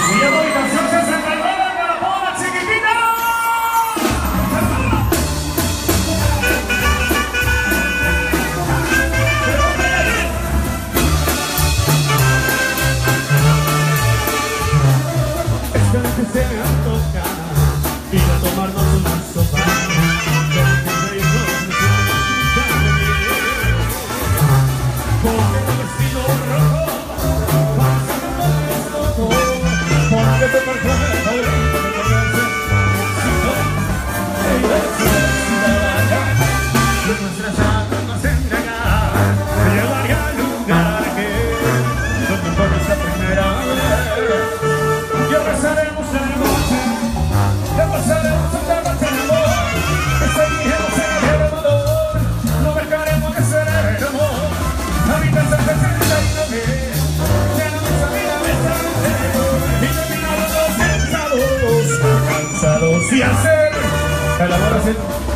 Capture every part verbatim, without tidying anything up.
Y hacer colaboración.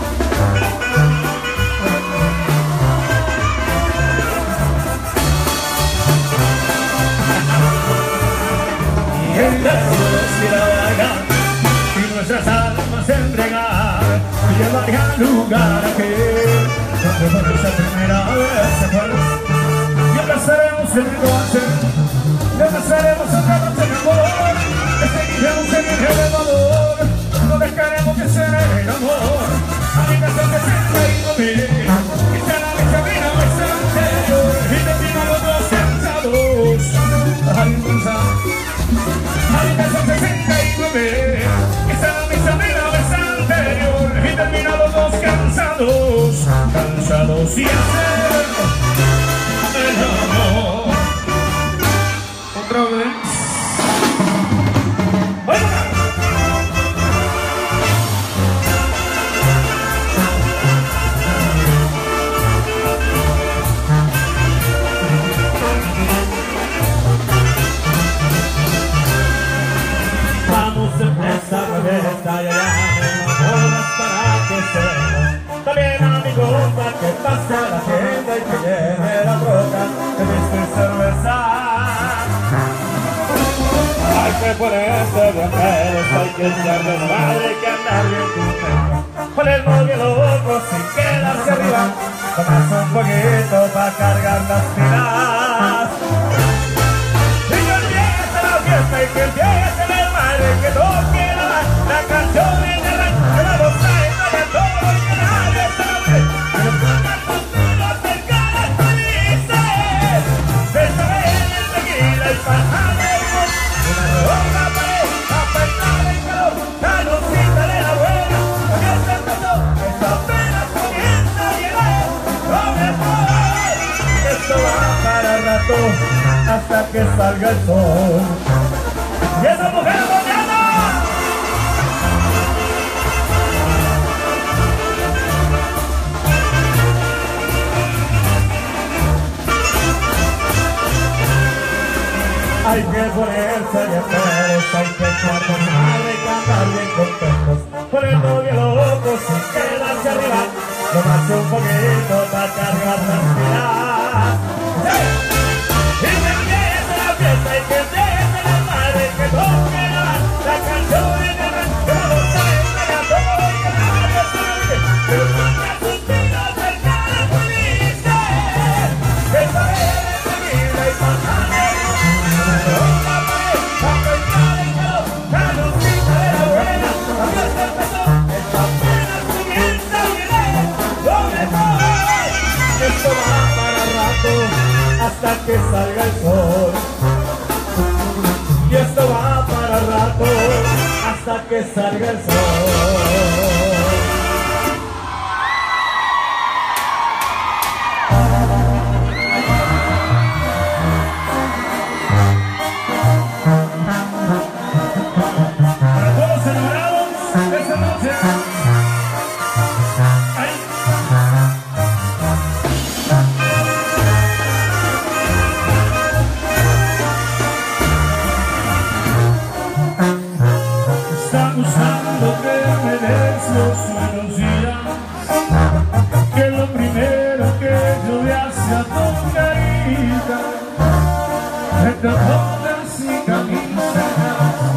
Y en las velocidad y nuestras almas entregar y llevar al lugar aquel donde por esa primera vez se fue. Y abrazaremos el corazón, y abrazaremos otra noche de amor, y seguiremos en el elevador. No dejaremos que sea el amor, a mi casa que se ha ido bien, y será mi camino anterior, y te pido los dos cansados. Ay, musa, a mi casa que se ha ido bien, y será mi camino anterior, y termina los dos cansados, cansados y hacer el amor. Otra vez. También amigos para que pase la agenda y que lleve la troca de whisky y cerveza. Hay que ponerse bien pedos, hay que echar desmadre, hay que andar bien contento, con el novio loco sin quedarse arriba, tomarse un poquito para cargar las pilas. Y que empiece la fiesta y que empiece el desmadre, que toque la, la canción en el rancho, que la voz trae a todo y que nadie sabe, pero pongan sus manos cerca de las felices, besa en el tequila y pasarle una roja pared, a peinar el calor, la lucita de la buena, que se empezó, esto apenas comienza a llegar, lo mejor, esto va para rato, hasta que salga el sol, y esa mujer mañana. Hay que ponerse bien pedos, hay que echar desmadre y cantar bien contentos, con el novio loco sin quedarse arriba, tomarse un poquito para cargar las pilas. ¡Sí! Y que empiece la fiesta y que empiece la madre, que toque la, la canción en el rancho, se entrega todo y que nadie sabe, pero ponga sus pilas cerca de las felices, que sabe de tequila y pasarle. Esto va para rato hasta que salga el sol. Y esto va para rato hasta que salga el sol. Está buscando que me des los buenos días, que lo primero que yo le hace a tu carita, te pongas mi camisa.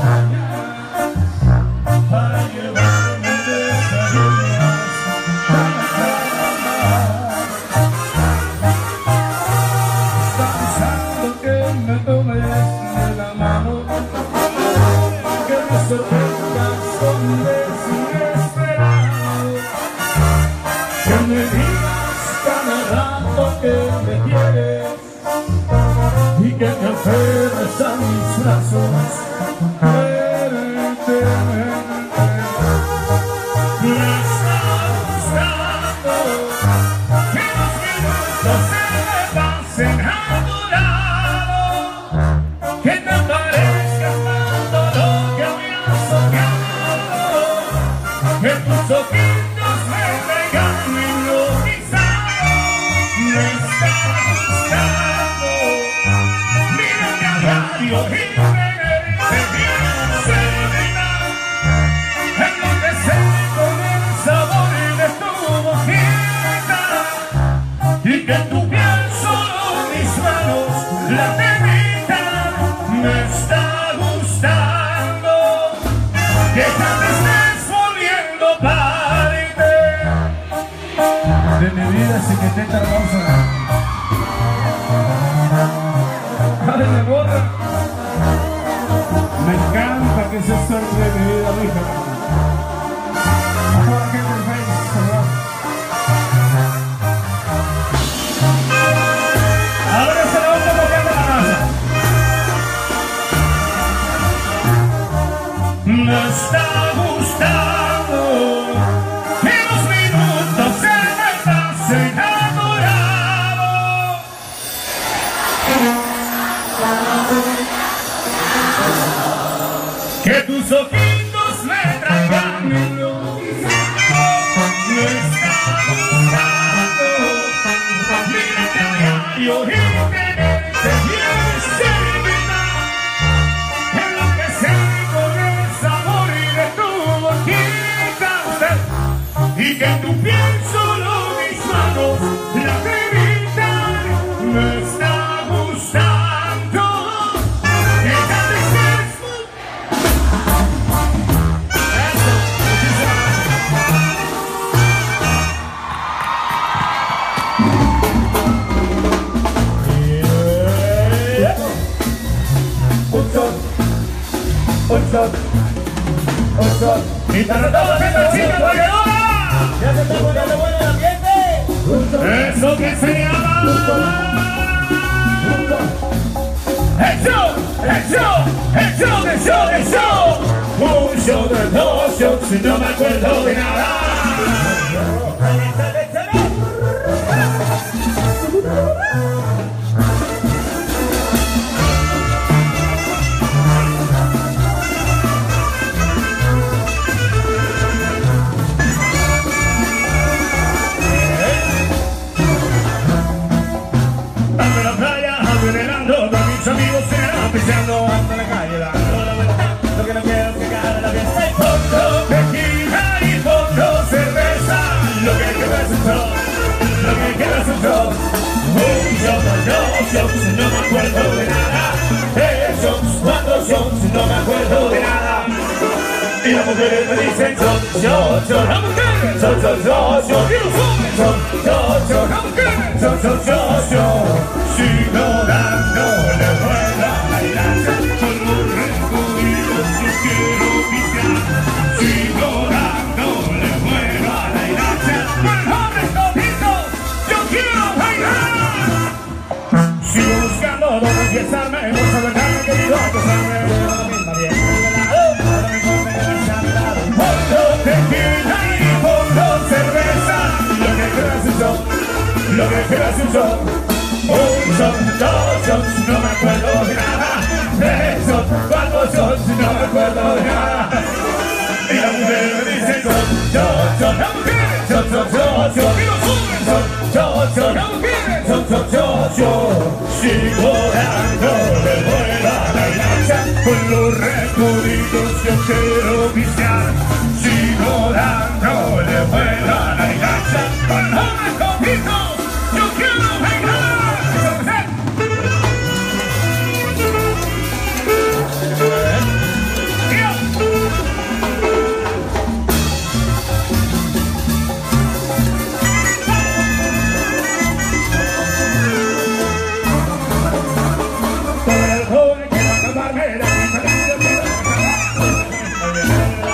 que te aferres a mis brazos. Me está gustando que los minutos se me pasen a tu lado, que te parezcas tanto lo que había soñado, que tus ojitos me traigan hipnotizado. Me está gustando, mírame a diario y me bien serena, enloquecer con el sabor de tu boquita, y que tu piel solo mis manos la permitan. Me está gustando que ya te estés volviendo parte de mi vida, sin que te hermosa. ¡Ay, me borra! Me encanta que se sorte de mi vida, hija. Ahora que me veis, ¿verdad? Ahora se la vamos a tocar de la raza. Me está gustando que los minutos se me pasen adorado, que tus ojitos me traigan hipnotizado. Me está gustando, mírate a diario y tenerte bien cerca, enloquecer con el sabor de tu boquita, y que tu piel solo mis manos la permitan. Me está gustando que ya te estés un shot, un shot, un shot. Y para todas estas chicas bailadoras, Ya se está poniendo bueno el ambiente. eso que se llama el show, el show, el show, el show, el show. Un show de dos shows y no me acuerdo de nada. Ando en la playa, ando renando, con mis amigos se van pisando, ando en la calle, dando la vuelta. Lo que no quiero es que gane la fiesta. Fondo, tequila y fondo, cerveza. Lo que queda es un show, lo que queda es un show. Un show, dos shows, no me acuerdo de nada. Tres shows, cuatro shows, no me acuerdo de nada. Y las mujeres me dicen son, son, son, las mujeres son, son, son, son. Y los hombres son, son, son, las mujeres son, son, son, son. Sigo dándole vuelta a la hilacha, con los recogidos yo quiero pisar. Sigo dándole vuelta a la hilacha, con los recogidos yo quiero bailar. Sigo buscando dónde empiezarme, no saber nada que digo, acosarme. La misma vieja ahora me come que me echa a mi lado. Fondo, tequila y fondo, cerveza. Lo que queda es un show, lo que queda es un show. Un shot, dos shots, no me acuerdo de nada. Tres shots, cuatro shots, no me acuerdo de nada. Y la mujer me dice shot, shot, shot, la mujer, shot, shot, shot, shot. Y los hombres shot, shot, shot, la mujer, shot, shot, shot, shot. Sigo dándole vuelta a la hilacha, con los recogidos yo quiero pistear. Sigo dándole vuelta a la hilacha, con los recogidos yo quiero bailar. Todo el joven que va a acabarme la vida.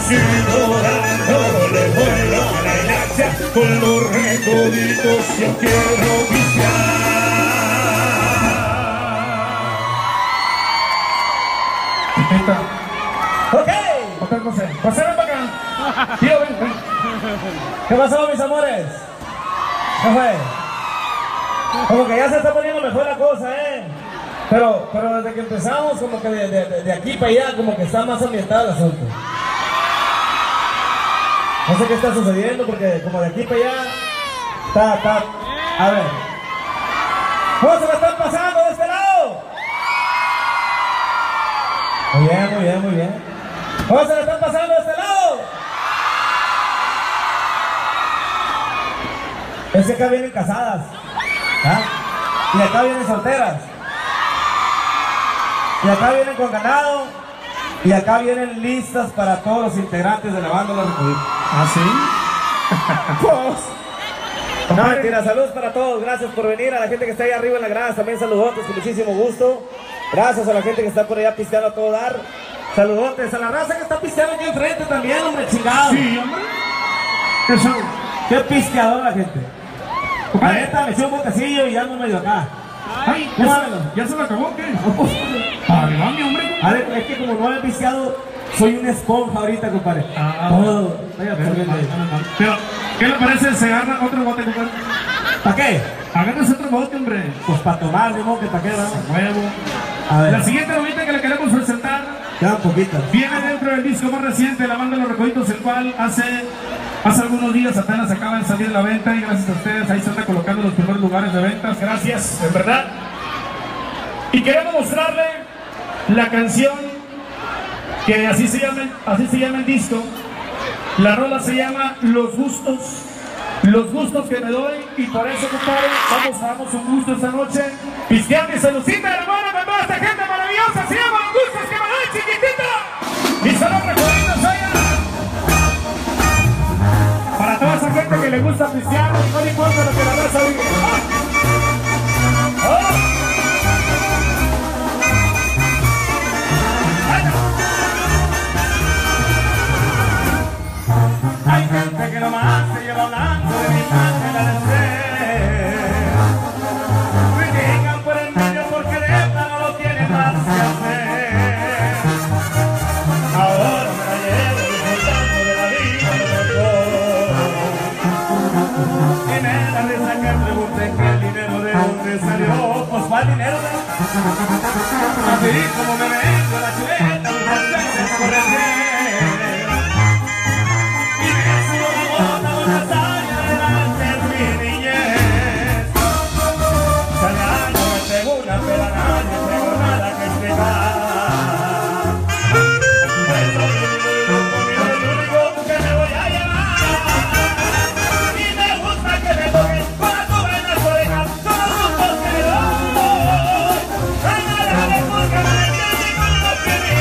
llorando le vuelo a la hilacha, con los recoditos yo quiero pistear. Ok. Otra cosa. José, ven para acá. Tío, ven, ven. ¿Qué pasó, mis amores? ¿Qué fue? Como que ya se está poniendo mejor la cosa, ¿eh? Pero, pero desde que empezamos, como que de, de, de aquí para allá, como que está más ambientado el asunto. No sé qué está sucediendo, porque como de aquí para allá, está, está... A ver. ¿Cómo se la están pasando de este lado? Muy bien, muy bien, muy bien. ¿Cómo se la están pasando de este lado? Es que acá vienen casadas, ¿ah? Y acá vienen solteras, y acá vienen con ganado, y acá vienen listas para todos los integrantes de la banda Los Recoditos. ¿Ah, sí? Pues, no, mentira, saludos para todos, gracias por venir, a la gente que está ahí arriba en la grada, también saludotes, con muchísimo gusto. Gracias a la gente que está por allá pisteando a todo dar. Saludotes a la raza que está pisteando aquí enfrente también, hombre, chingado. Sí, hombre. ¿Qué son? Qué pisteador la gente. La neta, me eché un botecillo y ya ando medio acá. Ay, ¿ya, se, ¿ya se lo acabó o qué? Ay, va, mi hombre. A ver, es que como no he pisteado, soy una esponja ahorita, compadre. Ah, todo. Vaya, Pero, pero, ¿qué le parece si agarra otro bote, compadre? ¿Para qué? Agarras otro bote, hombre. Pues para tomar, mismo que para qué, ¿verdad? Huevo. A ver. La siguiente novita que le queremos presentar Quedan poquitas. viene dentro del disco más reciente de la banda Los Recoditos, el cual hace, hace algunos días apenas acaba de salir a la venta y gracias a ustedes ahí se anda colocando los primeros lugares de ventas. Gracias, en verdad. Y queremos mostrarle la canción que así se llama, así se llama el disco. La rola se llama Los Gustos. Los gustos que me doy, y por eso, compadre, vamos a darnos un gusto esta noche. Pisteando y saludcita, hermano, con toda esta gente maravillosa. Se llama Los Gustos que me doy, chiquitita. Y se los recomiendo, allá. Para toda esa gente que le gusta pistear, no le importa lo que la raza diga. ¡Oh! ¡Oh! Hay gente que nomás se lleva hablando de mi madre la deseo. Critican por el medio porque de plano no tiene más que hacer. Ahora me la llevo disfrutando de la vida mejor. Y me da risa que pregunten que el dinero de dónde salió. Pues ¿cuál dinero? Así como me vengo la chuleta, un francés por el Thank you.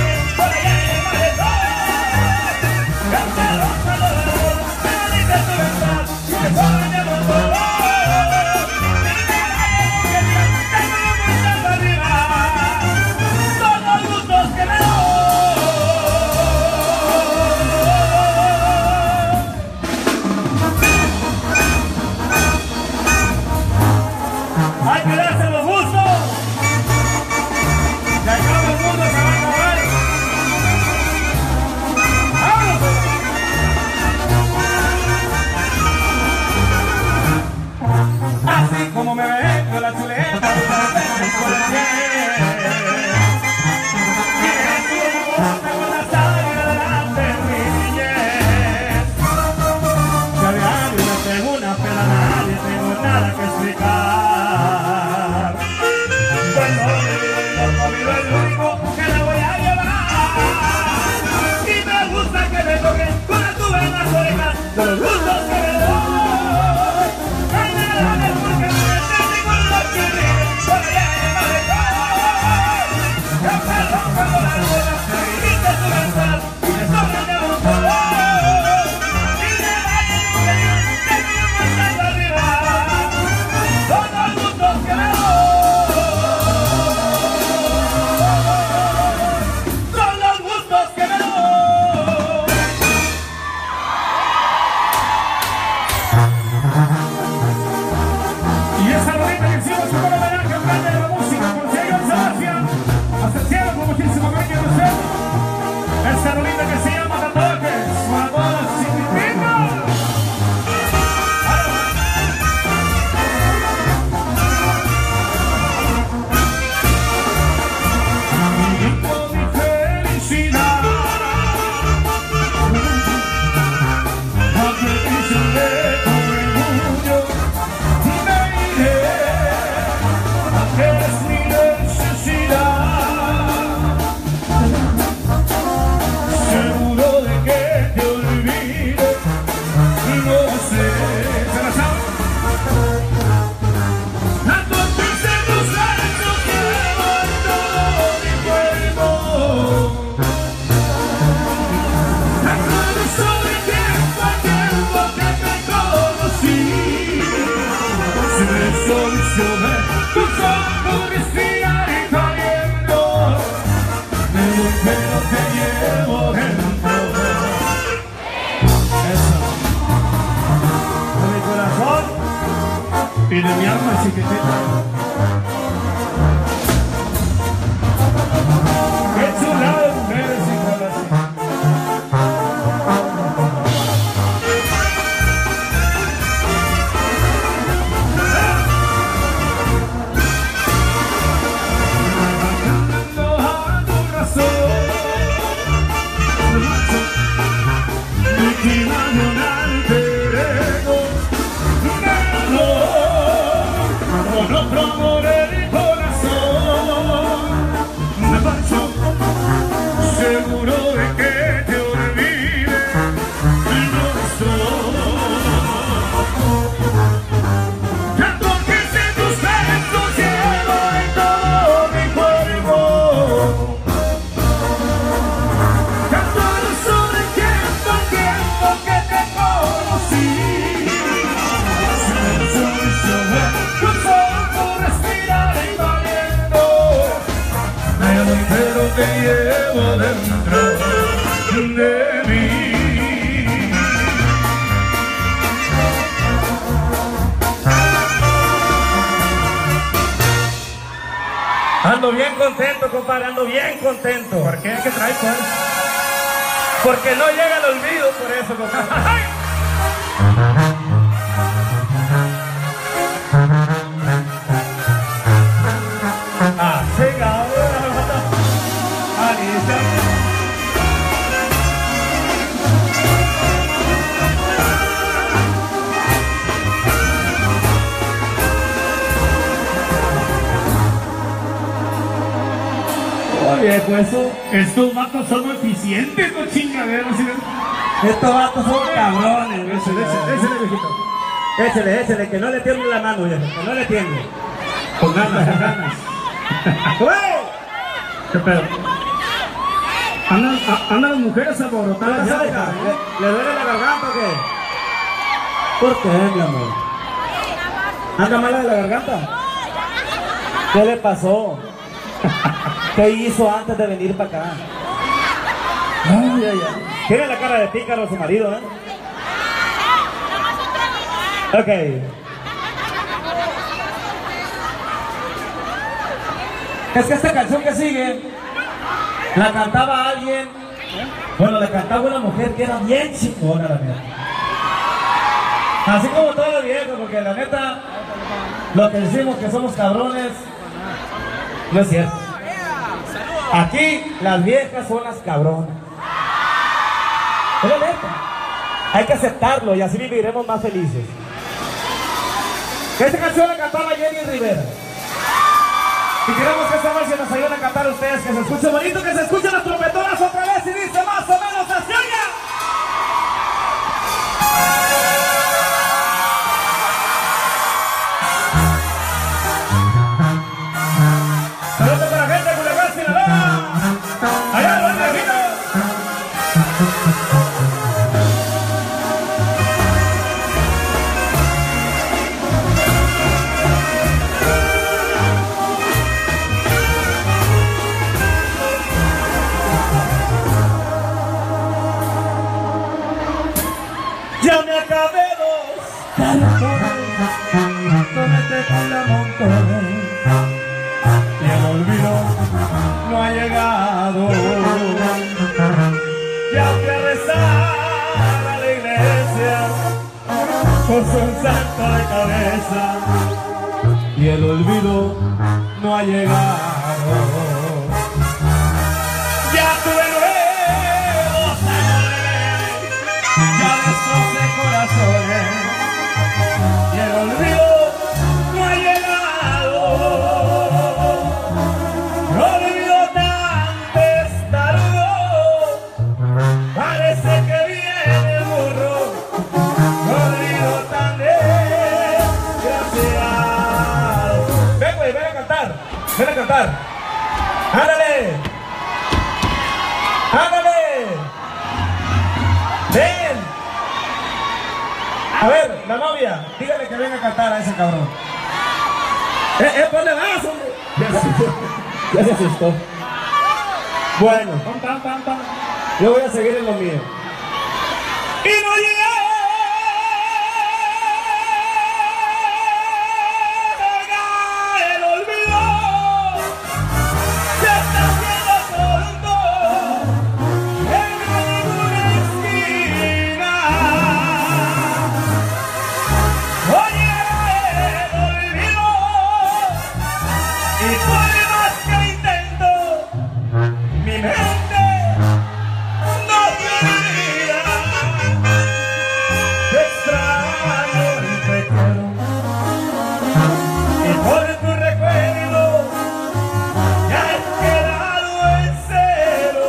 pero te llevo dentro. Eso. De mi corazón y de mi alma chiquitita. Qué chulada mujeres y corazón. Otro amor en mi corazón me marcho, seguro de que te olvide y no estoy. Tanto que sé tus besos llevo en todo mi cuerpo, tanto sobre el tiempo, el tiempo que te conocí. Pero te llevo dentro de mí. Ando bien contento, compadre, ando bien contento. ¿Por qué? ¿Qué traes, pues? Porque no llega el olvido, por eso, compadre. Ah, venga, Anita. Oye, pues eso, Estos vatos son eficientes, no chingaderos. ¿Sí? estos vatos son cabrones. Échale, échale, échale, viejito. Échale, échale, que no le tiemble la mano, viejo, que no le tiemble. Con ganas, con ganas. ¡Güey! ¿Qué pedo? Andan, a- andan las mujeres ¿Qué alborotadas. pasa, ya, hija? cabrón. ¿Le, ¿Le duele la garganta o qué? ¿Por qué, mi amor? ¿Anda mala de la garganta? ¿Qué le pasó? ¿Qué hizo antes de venir para acá? Ay, ay, ay. Tiene la cara de pícaro su marido, ¿eh? Ok. Es que esta canción que sigue la cantaba alguien, bueno, la cantaba una mujer que era bien chingona, la neta. Así como todos los viejos, porque la neta, lo que decimos que somos cabrones, no es cierto. Aquí las viejas son las cabronas. Es la neta. Hay que aceptarlo y así viviremos más felices. Esta canción la cantaba Jenny Rivera. Y queremos que esta noche nos ayuden a cantar ustedes, que se escuche bonito, que se escuchen las trompetonas otra vez y dice más o menos así. ¡Oiga! Saludos para la gente de Culiacán, Sinaloa. Allá lo imagino. Ya me acabé dos cartones, tomete con la montones, y el olvido no ha llegado. Ya fui a rezar a la iglesia, puso un santo de cabeza, y el olvido no ha llegado. Ya tuve nuevos amores, ya destrocé corazones, y el olvido no ha llegado. El olvido tan testarudo, parece que viene el burro. El olvido tan desgraciado. Ven, güey, ven a cantar, ven a cantar. ¡Ándale! ¡Ándale! ¡Ven! A ver, la novia, dígale que venga a cantar a ese cabrón. ¡Eh, eh, ponle más, hombre! Ya se asustó. Bueno, Pam, pam, pam, pam. yo voy a seguir en lo mío. Y no llega el olvido. Se está haciendo corto en alguna esquina. Oye, el olvido. Y por más que intento, mi mente no te olvida. Te extraño y te quiero. Y por tu recuerdo ya he quedado en cero.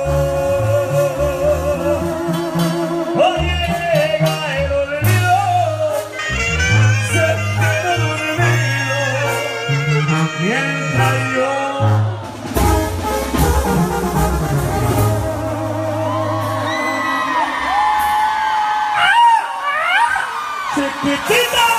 Hoy llega el olvido, se queda dormido mientras yo chiquitita.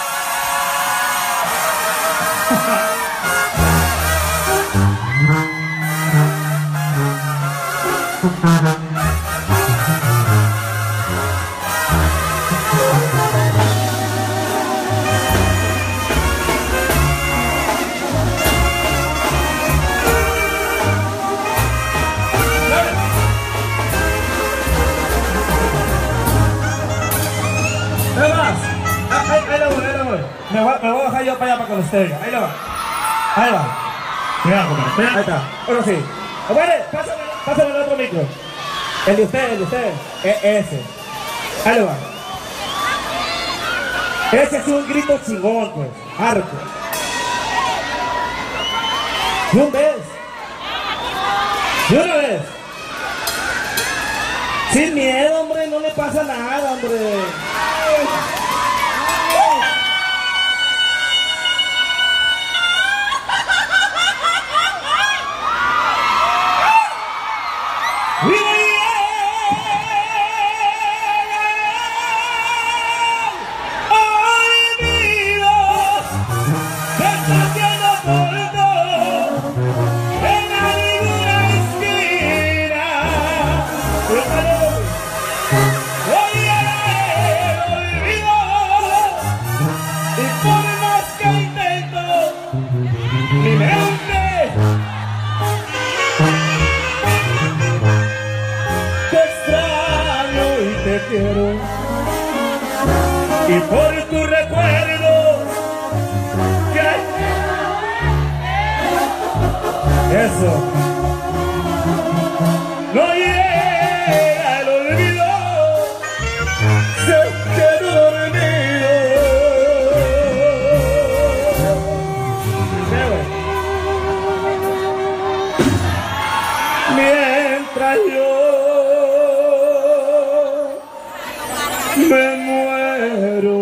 ¿Qué más? Ah, Ahí, ahí lo voy, ahí lo voy. Me voy, me voy a bajar yo para allá para que lo esté. Ahí lo va. Ahí va. Cuidado, compadre. Ahí está. Ahora sí. Bueno, pásame, pásame el otro micro. El de usted, el de usted. E ese. Ahí lo va. Ese es un grito chingón, pues. Arco. ¿De una vez? ¿De una vez? Sin miedo, hombre. No le pasa nada, hombre. Quiero y por tu recuerdo que eso no llega el olvido, se quedó dormido. Mientras yo me muero.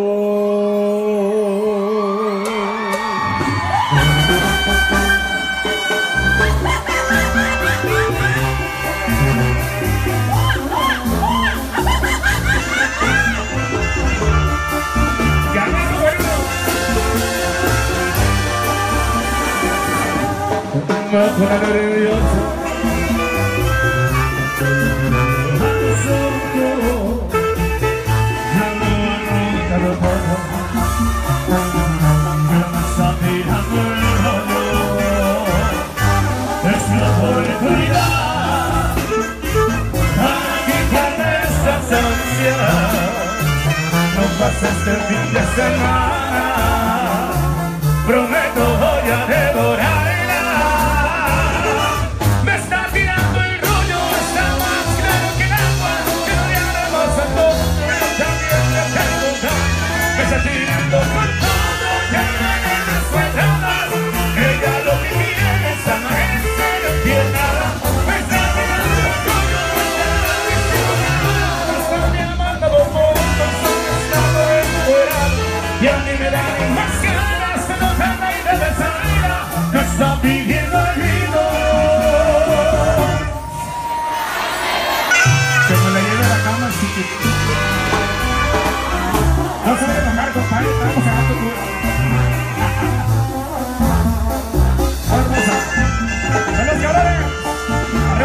Me pone nervioso. Este fin de semana prometo voy a devorarla. Me está tirando el rollo, está más claro que el agua, que no le haremos a todo, pero también le tengo ganas. Me está tirando por todo, ya no hay más sueltas. Ella lo que quiere es amarse, no quiere nada. Me está tirando el rollo, está más claro, está bien amando por todo. Y a mí me da más ganas de tocarla y de besarla. No está pidiendo olvido. Que me la lleve a la cama, chiquito. No se debe enojar, compadre. Estamos sacando tu... Vamos a... ¡En los cabrones!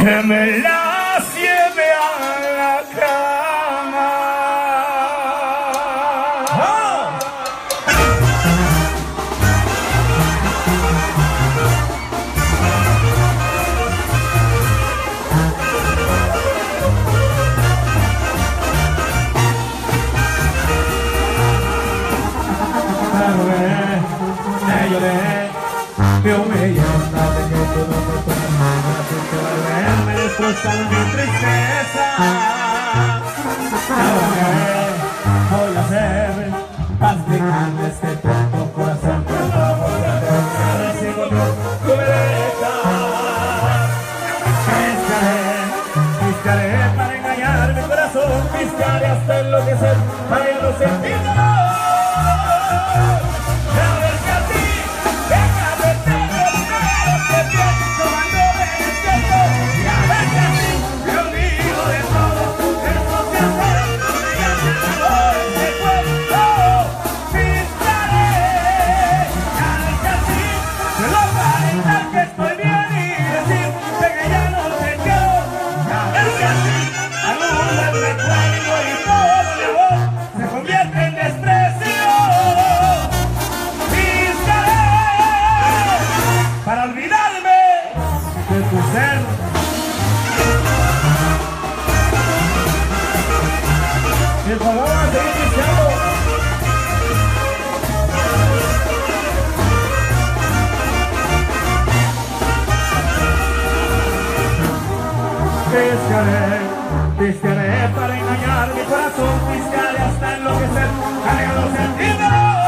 que me las lleve a la cama. ¡Oh! Me humillan, dale que tú no me puedes me destrozan mi tristeza. Ahora voy a hacer practicando este tonto corazón que vamos a hacer. Recibo tu cubierta. Piscaré, piscaré para engañar mi corazón, piscaré hasta enloquecer para ya no sentirlo. El favor, seguir iniciando. Piscaré, piscaré para engañar mi corazón, piscaré hasta enloquecer, para no sentirlo.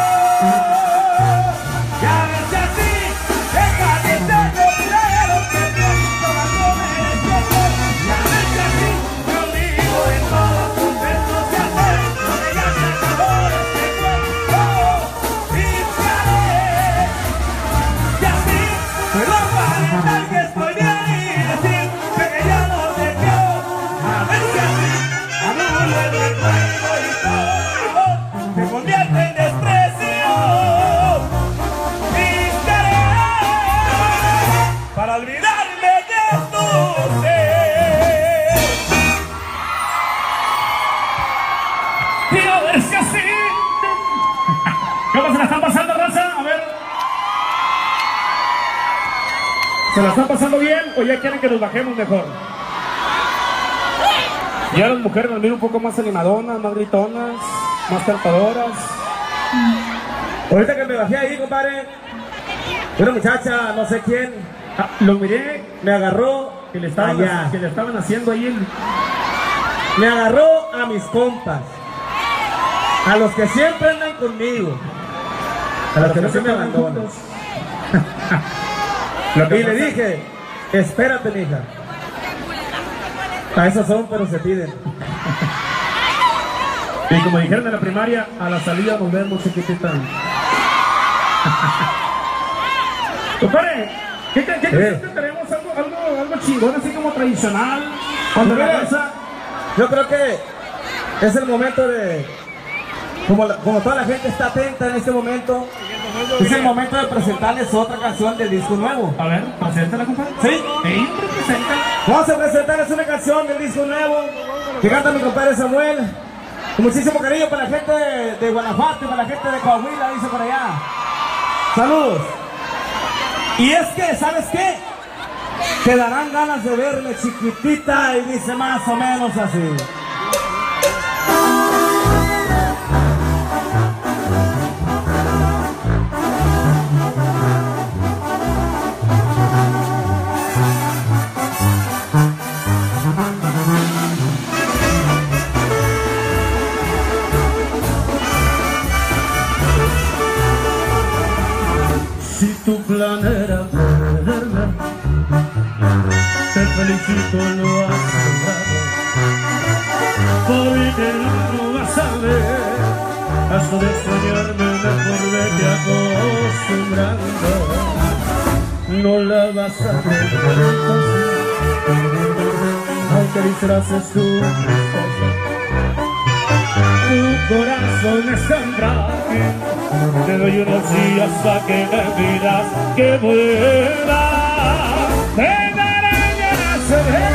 Ya ves que así, deja de ser lo primero que vienes tomándome el tiempo. Ya ves que así, me olvido de todos tus besos de ayer, donde ya se acabó este cuento. Piscaré, y así puedo aparentar que estoy bien y decir que ya no te quiero. A ver si así anulo el recuerdo y todo se convierte en desprecio. Piscaré para olvidarme de tu ser. Quiero ver si así. ¿Cómo se la están pasando, raza? A ver. ¿Se la están pasando bien o ya quieren que nos bajemos mejor? Ya las mujeres nos miran un poco más animadonas, más gritonas, más cantadoras. Ahorita que me bajé ahí, compadre, una muchacha, no sé quién, Ah, lo miré me agarró que le estaban, allá. que le estaban haciendo ahí el... Me agarró a mis compas, a los que siempre andan conmigo, a los que no se me abandonan. Lo que Y le pasa- dije, espérate, mija. A esos son, pero se piden. Y como dijeron en la primaria, a la salida nos vemos, chiquitita. Compadre, ¿qué, qué, qué Eh. qué tenemos? Algo, algo, algo chingón, así como tradicional. Cuando la Mira, raza... Yo creo que es el momento de, como, la- como toda la gente está atenta en este momento, es el momento de presentarles otra canción del disco nuevo. A ver, preséntala, compadre. ¿Sí? Sí, hombre, preséntala. Vamos a presentarles una canción del disco nuevo que canta mi compadre Samuel. Con muchísimo cariño para la gente de, de Guanajuato y para la gente de Coahuila, dice por allá. Saludos. Y es que, ¿sabes qué? Te darán ganas de verme, chiquitita, y dice más o menos así. Si tu plan era perderme, te felicito, lo has logrado. Porque no vas a ver, hasta de extrañarme mejor vete acostumbrando. No la vas a ver entonces, aunque disfraces tu tristeza. Tu corazón es tan frágil, te doy unos días para que me pidas que vuelva. Te daré ganas de ver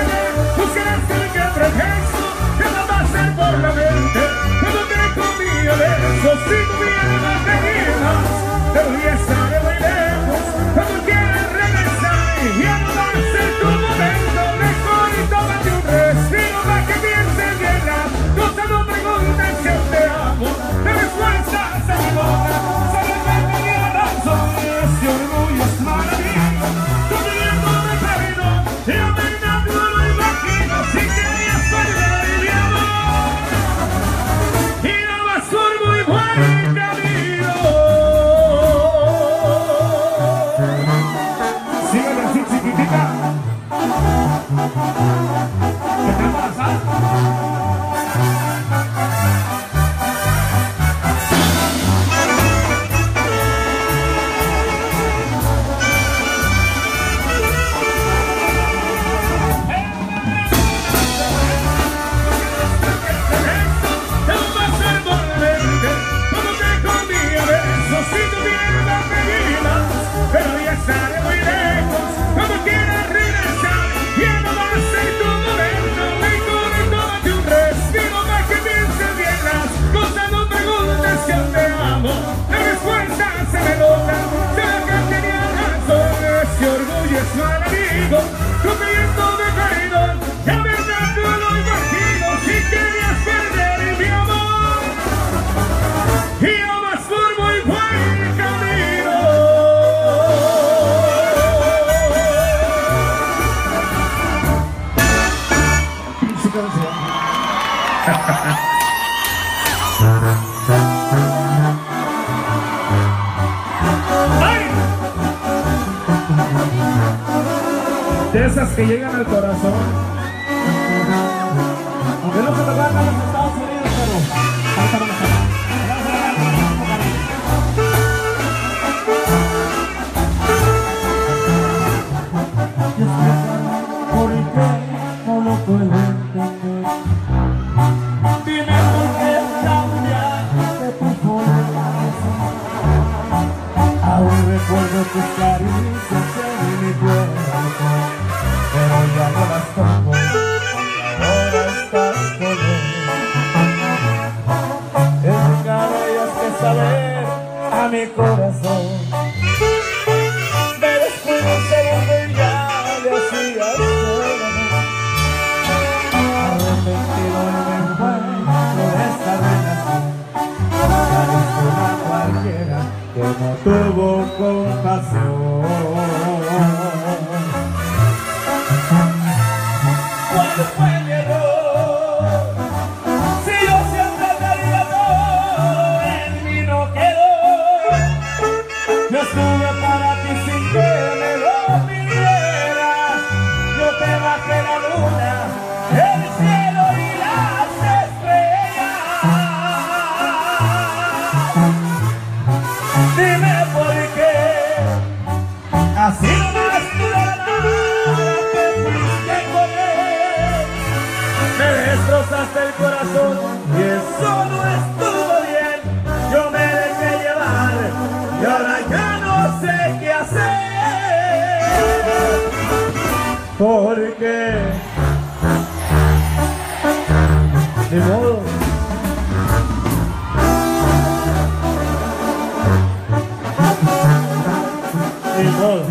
por la mente cuando te comía besos. Si tuviera pequeñas, te voy a estar muy lejos cuando quieras regresar. Ya no va a ser tu momento, mejor y tómate un respiro para que pienses bien las cosas. No preguntes si yo te amo, te respuestas a mi boca. Sabes que tenía razón, ese orgullo es maravilloso. Tú pidiendo de perdón, yo me enamoro, lo imagino. Si querías perder mi amor, y no vas por muy buen camino. Sígueme así, chiquitita. ¿Qué te pasa? De esas que llegan al corazón, aunque no se te van a los Estados Unidos, pero ahorita vamos a ver. ¿Por qué no lo puedo entender? Dime por qué cambiaste tu forma de ser. Aún recuerdo tus caricias en mi cuerpo, pero ya no las toco, ahora estás con él. Tendrías que saber a mi corazón, me después de un segundo y ya le hacía solo. Arrepentido no me encuentro de esta relación, parezco una cualquiera que no tuvo compasión. ¿Cuál fue mi error? Si yo siempre te haría todo, en mí no quedó. Yo estuve para ti sin que me lo pidieras. Yo te bajé la luna, el cielo y las estrellas. Dime por qué, así nomás tú de la nada te fuiste con él. Me destrozaste el corazón y eso no estuvo bien. Yo me dejé llevar y ahora ya no sé qué hacer. Porque ni modo. Ni modo.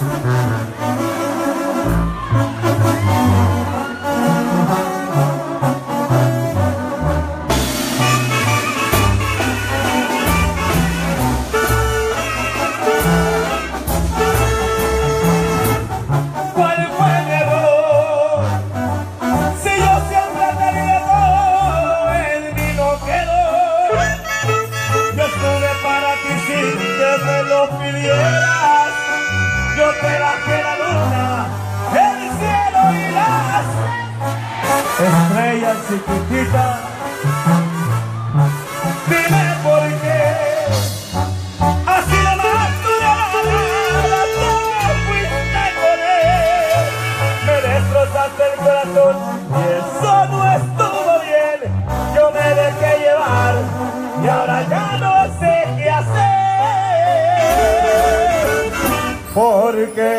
¿Cuál fue mi error? Si yo siempre te di todo, en mí no quedó. Yo estuve para ti sin que me lo pidieras. Yo te bajé la luna, el cielo y las estrellas chiquititas. Dime por qué, así nomás tú de la nada te fuiste con él. Me destrozaste el corazón y eso no estuvo bien. Yo me dejé llevar y ahora ya no sé qué hacer. Porque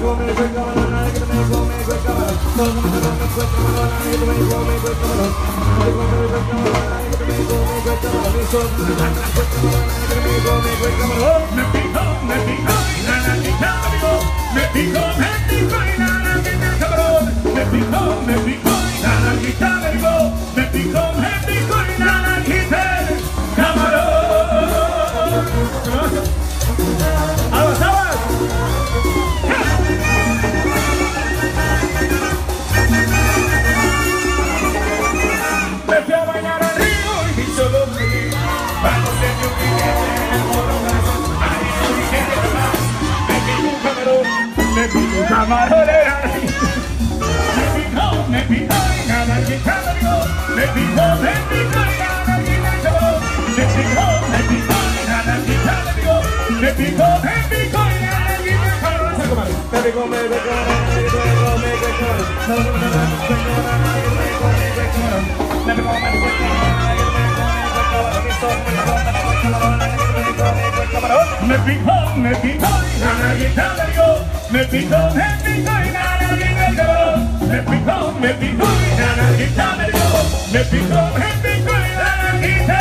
come el camarón, nadie que me come el camarón. Todo el mundo me come el camarón, nadie que me come el camarón. Nadie que me come el camarón, nadie que me come el camarón. Eso es un camarón, nadie que me come el camarón. Me pico, me pico y nada quita amigo. Me pico, me pico y nada quita cabrón. Me pico, me pico y nada quita amigo. Me pico, me pico y nada quita camarón. ¡Aguas, aguas! Me fui a bañar al río y solo me vi. Vamos en un piquete en el moro corazón. Ahí no dije que más. Me pico un camarón, me pico un camarón. Me pico, me pico y nada quita amigo. Me pico, me pico y nada quita camarón. Me pico, me pico y nada quita amigo. Me pico, me pico y nada quita camarón. Me pico, me pico, nadie que me come el camarón. No, no, no, no, nadie que me come el camarón. Me pico, me pico, nadie que me come el camarón. Eso es un camarón, nadie que me come el camarón. Me pico, me pico y nada quita amigo. Me pico, me pico y nada quita camarón. Me pico, me pico y nada quita amigo. Me pico, me pico y nada quita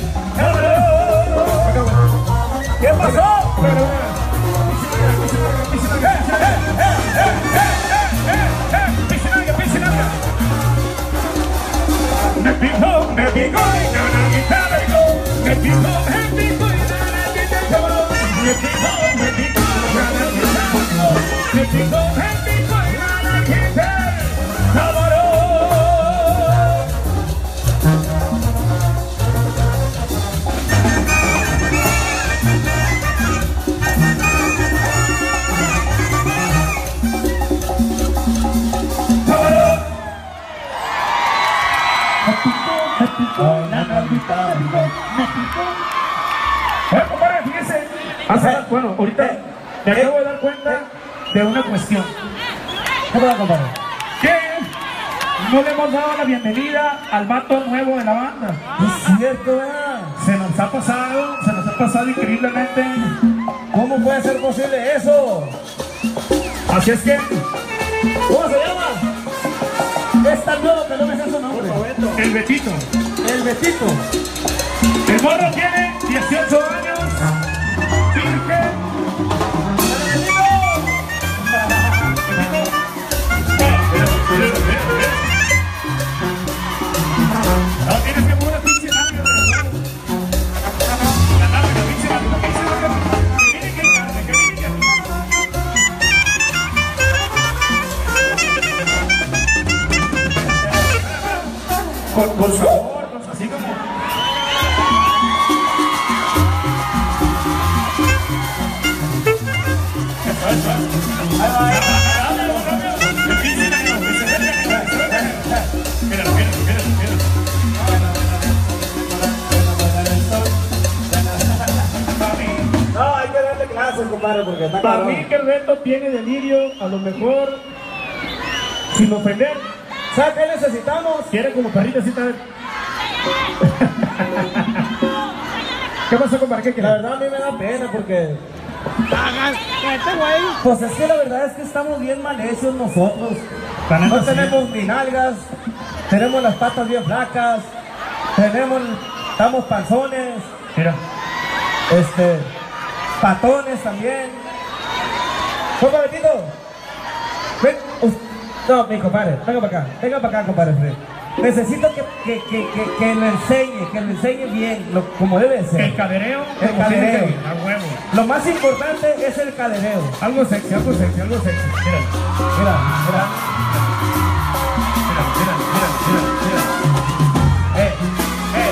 camarón. ¿Qué pasó? Me pico, me pico y nada quita amigo. Me pico, me pico y nada quita camarón. Me pico, me pico y nada quita amigo. Me pico, me pico y nada quita camarón. Eh, compadre, fíjese. Hace, bueno, ahorita me acabo de dar cuenta de una cuestión. ¿Qué pasa, compadre? Que no le hemos dado la bienvenida al vato nuevo de la banda. Es cierto, ¿verdad? Se nos ha pasado, se nos ha pasado increíblemente. ¿Cómo puede ser posible eso? Así es que ¿Cómo se llama? Es tan nuevo que no me sé su nombre. el Betito. El Betito. El morro tiene dieciocho años. Virgen. No tienes que mover la pinche nalga, la nalga, la pinche nalga, la pinche nalga. Que viene que carne, que viene que con, con sabor, con, así como. No, hay que darle clases, compadre, porque está Para cabrón. mí que el reto tiene delirio, a lo mejor, sin ofender, ¿Sabes qué necesitamos? quiere como perrito así también. ¿Qué pasó, compadre? ¿Qué La quieres? verdad a mí me da pena porque... Pues es que la verdad es que estamos bien malhechos nosotros. La neta, No sí. tenemos ni nalgas, tenemos las patas bien flacas, tenemos, estamos panzones, Mira, este, patones también. Compa Betito, ven, us- no, mi compadre, venga para acá, venga para acá, compadre Fred. Necesito que, que, que, que, que le enseñe, que le enseñe bien, lo, como debe de ser. el cadereo, El como cadereo. tiene que ir, a huevo. Lo más importante es el cadereo. Algo sexy, algo sexy, algo sexy. Mira, Mira, mira. mira, mira, mira, mira, mira. Eh, eh,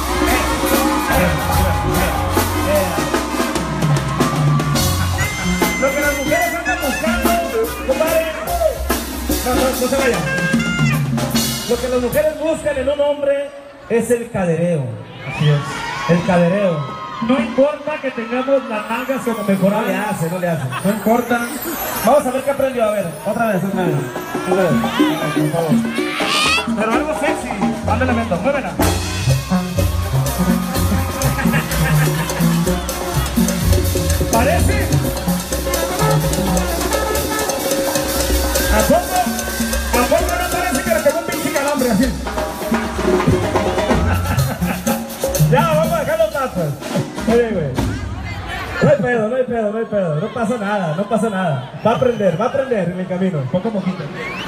eh, Lo que las mujeres andan buscando, compadre. No, no, no se vayan. Lo que las mujeres buscan en un hombre es el cadereo. Así es. El cadereo. No importa que tengamos las nalgas como No le mejoradas. hace, no le hace. No importa. Vamos a ver qué aprendió. A ver, otra vez, otra vez. Otra vez, por favor. Pero algo sexy. Dale elemento, muévela. Parece. Oye, güey. No hay pedo, no hay pedo, no hay pedo. No pasa nada, no pasa nada. Va a aprender, va a aprender en el camino. Poco a poquito.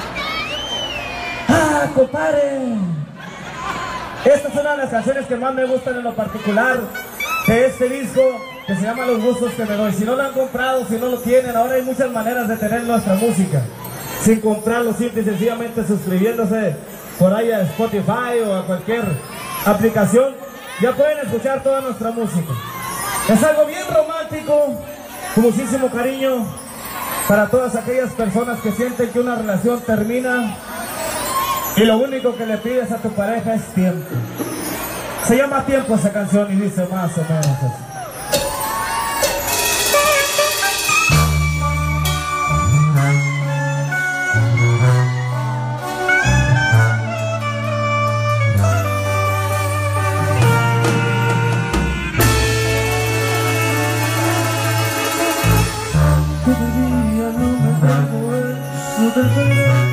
¡Ah, compadre! Esta es una de las canciones que más me gustan en lo particular de este disco, que se llama Los Gustos que me doy. Si no lo han comprado, si no lo tienen, ahora hay muchas maneras de tener nuestra música sin comprarlo, simple y sencillamente suscribiéndose por ahí a Spotify o a cualquier aplicación. Ya pueden escuchar toda nuestra música. Es algo bien romántico, con muchísimo cariño para todas aquellas personas que sienten que una relación termina y lo único que le pides a tu pareja es tiempo. Se llama Tiempo esa canción y dice más o menos así. Todavía no me dejo eso de ver.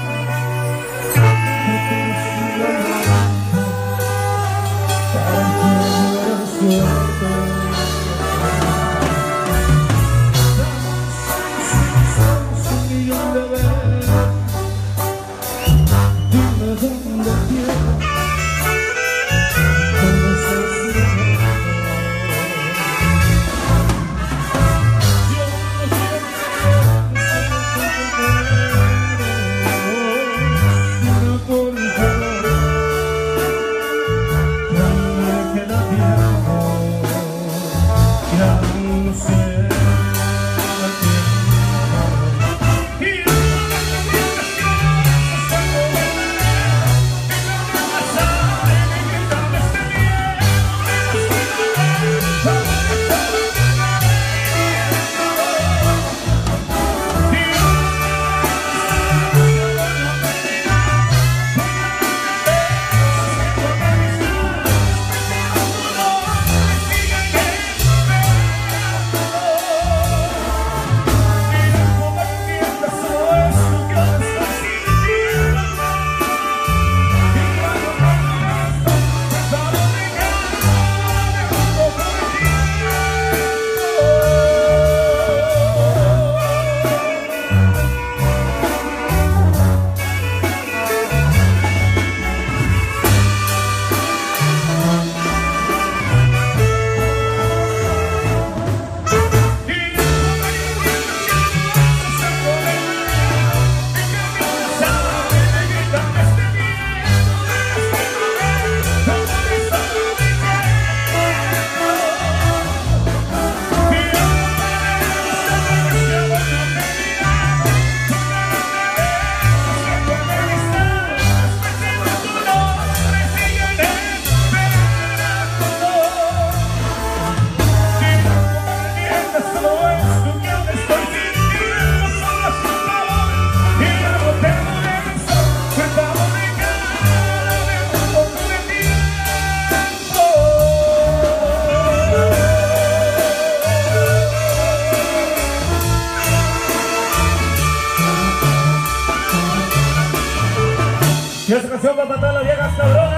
Y esa canción va para todas las viejas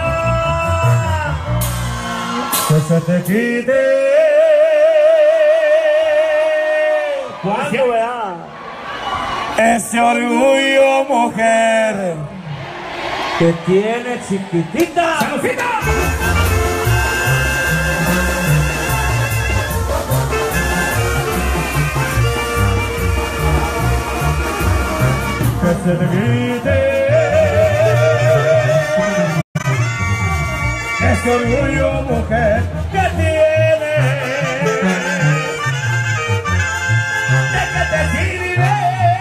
cabronas. Que se te quite. ¿Cuándo, vea? Ese orgullo, mujer, que tiene chiquitita. ¡Saludcita! Que se te quite. Ese orgullo, mujer, que tiene, de que te sirve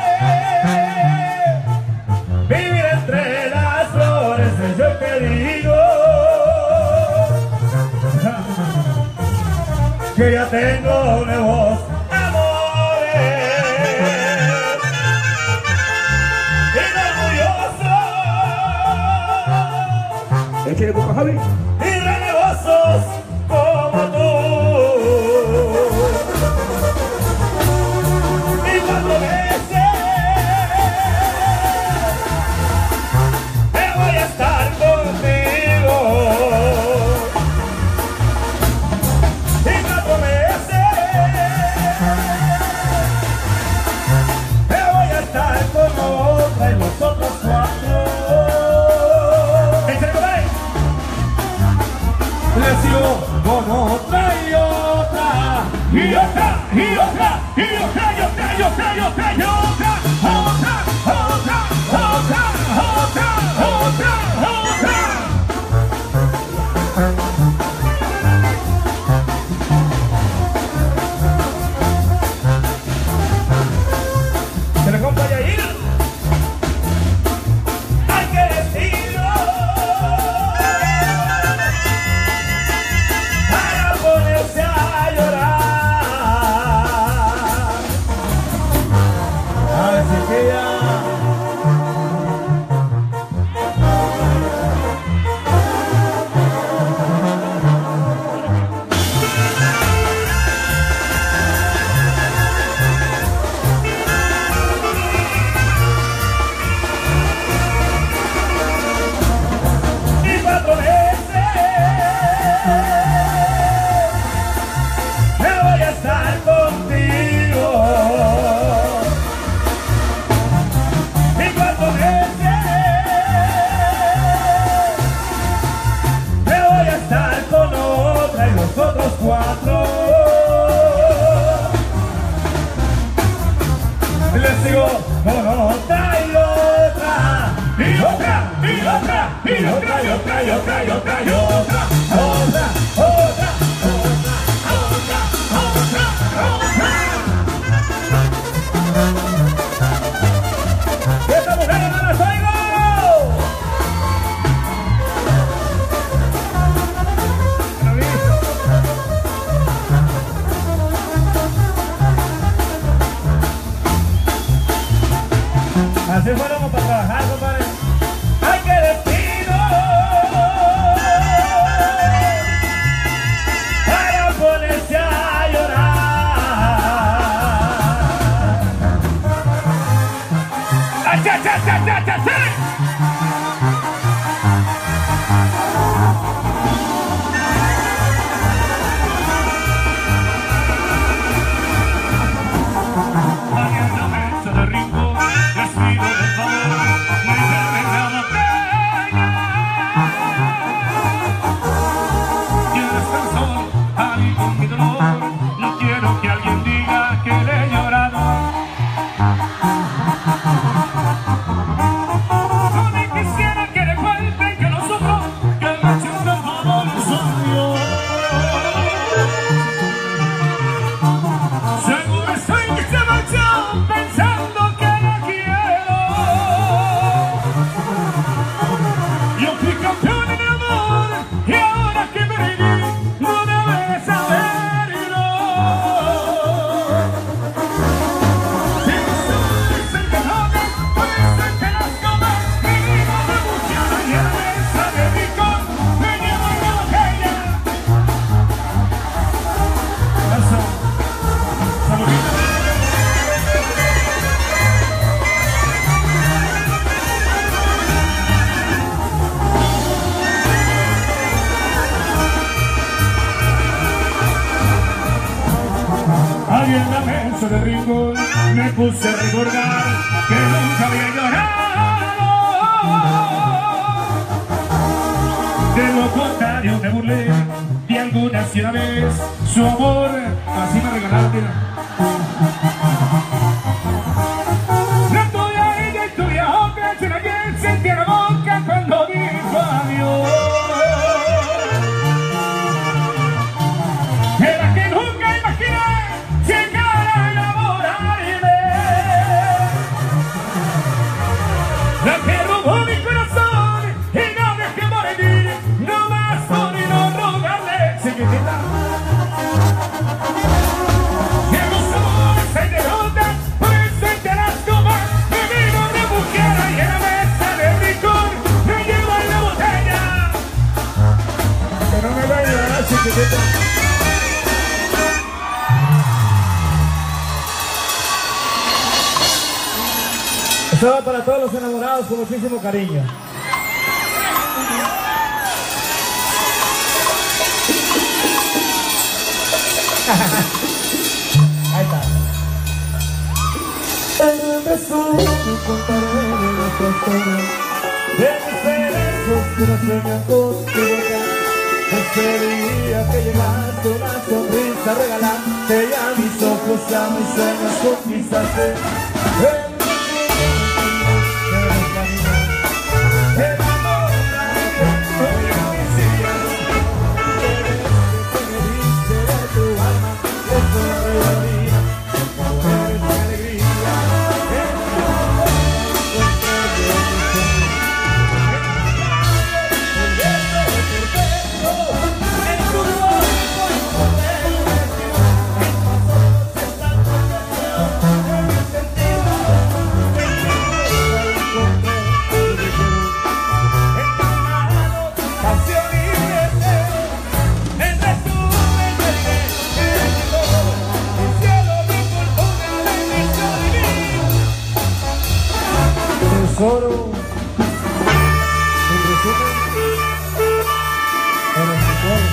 vivir entre las flores. Yo te digo que ya tengo nuevos amores y orgulloso. Échale coca, Javi. Y renegosos como tú. Y cuando beses, te voy a estar contigo. Y cuando y otra, y otra, y otra, y otra, y otra, otra, otra, otra, otra, otra, otra. Se le acompaña ahí. Hay que decirlo para ponerse a llorar. Así que ya cuatro. Les digo con otra y otra, y otra, y otra, y otra, y otra, y otra, y otra, y otra, otra, otra, otra, otra, otra, otra. ¡Esta mujer no la traigo! Así fuéramos para trabajar, compadre. ¡Ay, qué destino! Para ponerse a llorar. ¡Ay, cha, cha, cha, cha, cha, cha! No quiero que alguien diga que le he llorado. No me quisiera que recuerden que nosotros que el hecho de amor soy yo. Seguro estoy que se marchó pensando que la quiero. Yo fui campeón en el amor y ahora que me reí no debe saber. Ahí en la mesa de rincón me puse a recordar que nunca había llorado. De lo contrario me burlé de alguna y una vez su amor. Así me regalaron, mira. La tuya ella y tuya otra, se la que sentía la boca cuando dijo adiós. Era que nunca imaginé llegar a enamorarme. La que robó mi corazón y no dejé morir, no más por y no rogarle, chiquitita. Que los amores se derrotan, por eso te las comas. Me vino de mujer y en la mesa de licor me llevo en la botella. Que no me vaya, chiquitita. Esto va para todos los enamorados con muchísimo cariño. Ahí está. En el beso te contaré de nuestra historia, de mis besos que no sueñan con tu boca. ese día que llegaste, una sonrisa regalaste y a mis ojos y a mis sueños conquistaste. Tesoro, en resumen, en el mejor.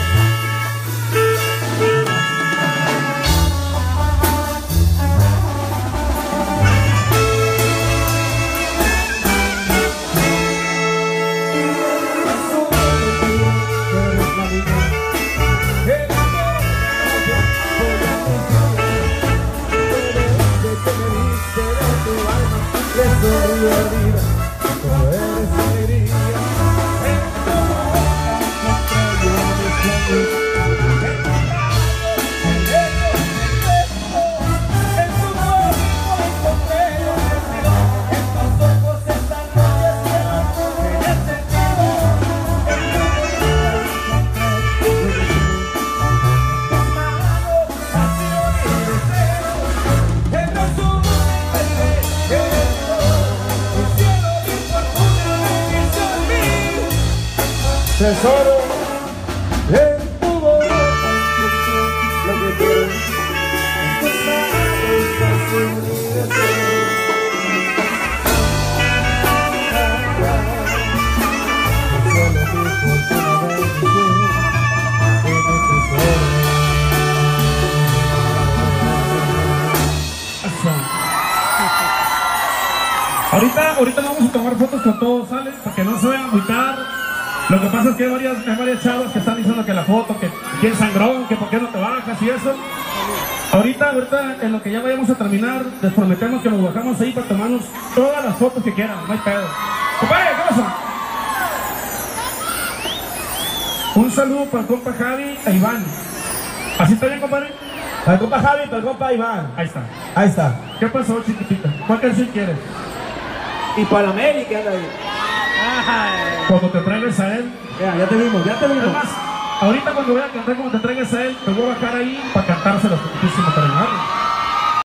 Tesoro, en tu boca, lo que quiero es tus manos así mi deseo. Solo mi fortuna bendición, en el tesoro. Ahorita, ahorita vamos a tomar fotos con todos, ¿sale? Para que no se vayan a agüitar. Lo que pasa es que hay varias, hay varias chavas que están diciendo que la foto, que quién sangrón, que por qué no te bajas y eso. Ahorita, ahorita, en lo que ya vayamos a terminar, les prometemos que nos bajamos ahí para tomarnos todas las fotos que quieran, no hay pedo. ¡Compadre, qué pasa! Un saludo para el compa Javi e Iván. ¿Así está bien, compadre? Para el compa Javi, para el compa Iván. Ahí está. Ahí está. ¿Qué pasó, chiquitita? ¿Cuál canción quieres? Y para la América, anda ahí. Cuando te traigas a él. Ya, ya te vimos, ya te vimos. Además, ahorita cuando voy a cantar como te traigas a él, te voy a bajar ahí para cantárselo muchísimo para ayudarle.